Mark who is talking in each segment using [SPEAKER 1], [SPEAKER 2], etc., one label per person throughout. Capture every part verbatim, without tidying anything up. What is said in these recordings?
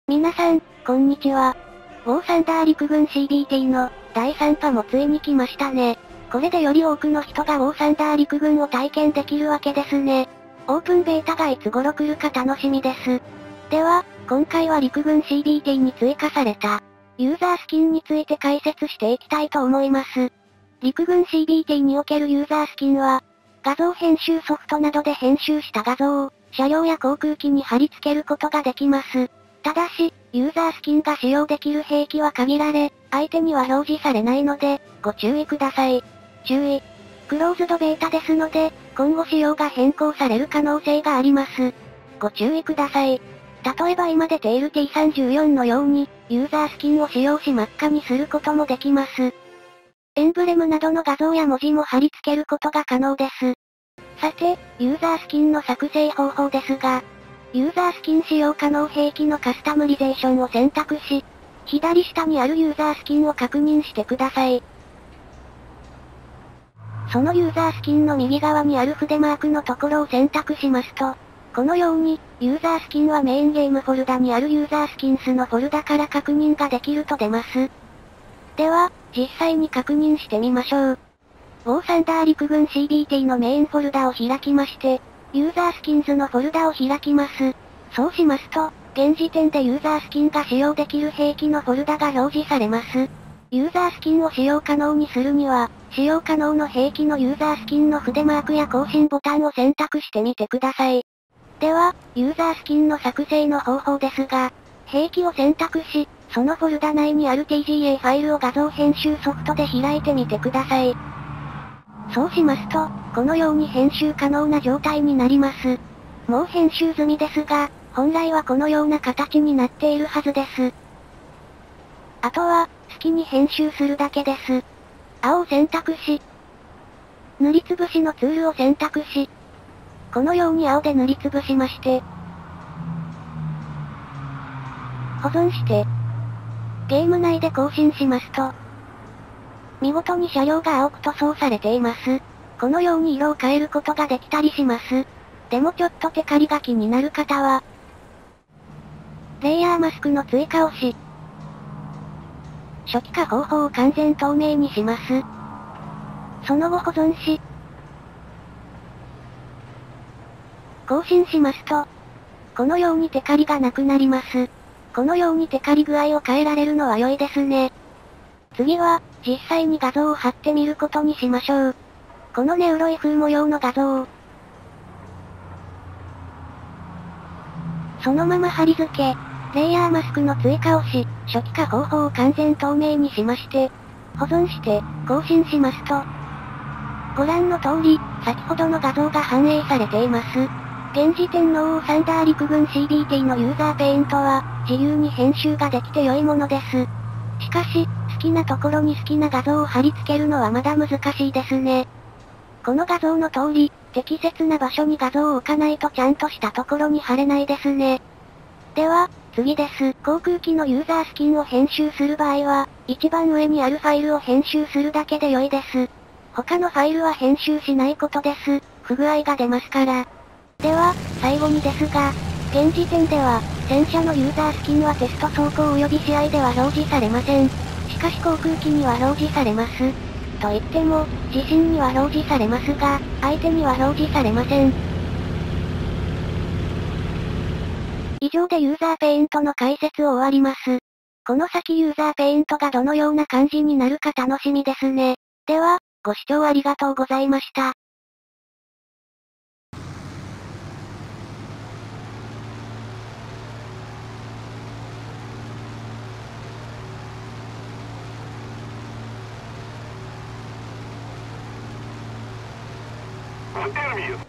[SPEAKER 1] 皆さん、こんにちは。ウォーサンダー陸軍 シービーティー のだいさん波もついに来ましたね。これでより多くの人がウォーサンダー陸軍を体験できるわけですね。オープンベータがいつ頃来るか楽しみです。では、今回は陸軍 シービーティー に追加されたユーザースキンについて解説していきたいと思います。陸軍 シービーティー におけるユーザースキンは、画像編集ソフトなどで編集した画像を車両や航空機に貼り付けることができます。ただし、ユーザースキンが使用できる兵器は限られ、相手には表示されないので、ご注意ください。注意。クローズドベータですので、今後仕様が変更される可能性があります。ご注意ください。例えば今出ている ティーさんじゅうよん のように、ユーザースキンを使用し真っ赤にすることもできます。エンブレムなどの画像や文字も貼り付けることが可能です。さて、ユーザースキンの作成方法ですが、ユーザースキン使用可能兵器のカスタムリゼーションを選択し、左下にあるユーザースキンを確認してください。そのユーザースキンの右側にある筆マークのところを選択しますと、このように、ユーザースキンはメインゲームフォルダにあるユーザースキンスのフォルダから確認ができると出ます。では、実際に確認してみましょう。ウォーサンダー陸軍 シービーティー のメインフォルダを開きまして、ユーザースキンズのフォルダを開きます。そうしますと、現時点でユーザースキンが使用できる兵器のフォルダが表示されます。ユーザースキンを使用可能にするには、使用可能の兵器のユーザースキンの筆マークや更新ボタンを選択してみてください。では、ユーザースキンの作成の方法ですが、兵器を選択し、そのフォルダ内にある ティージーエー ファイルを画像編集ソフトで開いてみてください。そうしますと、このように編集可能な状態になります。もう編集済みですが、本来はこのような形になっているはずです。あとは、好きに編集するだけです。青を選択し、塗りつぶしのツールを選択し、このように青で塗りつぶしまして、保存して、ゲーム内で更新しますと、見事に車両が青く塗装されています。このように色を変えることができたりします。でもちょっとテカリが気になる方は、レイヤーマスクの追加をし、初期化方法を完全透明にします。その後保存し、更新しますと、このようにテカリがなくなります。このようにテカリ具合を変えられるのは良いですね。次は、実際に画像を貼ってみることにしましょう。このネウロイ風模様の画像を、そのまま貼り付け、レイヤーマスクの追加をし、初期化方法を完全透明にしまして、保存して、更新しますと、ご覧の通り、先ほどの画像が反映されています。現時点のウォーサンダー陸軍 シービーティー のユーザーペイントは、自由に編集ができて良いものです。しかし、好きなところに好きな画像を貼り付けるのはまだ難しいですね。この画像の通り、適切な場所に画像を置かないとちゃんとしたところに貼れないですね。では、次です。航空機のユーザースキンを編集する場合は、一番上にあるファイルを編集するだけで良いです。他のファイルは編集しないことです。不具合が出ますから。では、最後にですが、現時点では、戦車のユーザースキンはテスト走行及び試合では表示されません。しかし航空機には表示されます。と言っても、自身には表示されますが、相手には表示されません。以上でユーザーペイントの解説を終わります。この先ユーザーペイントがどのような感じになるか楽しみですね。では、ご視聴ありがとうございました。
[SPEAKER 2] Enemy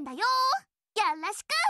[SPEAKER 2] だよ。よろしく。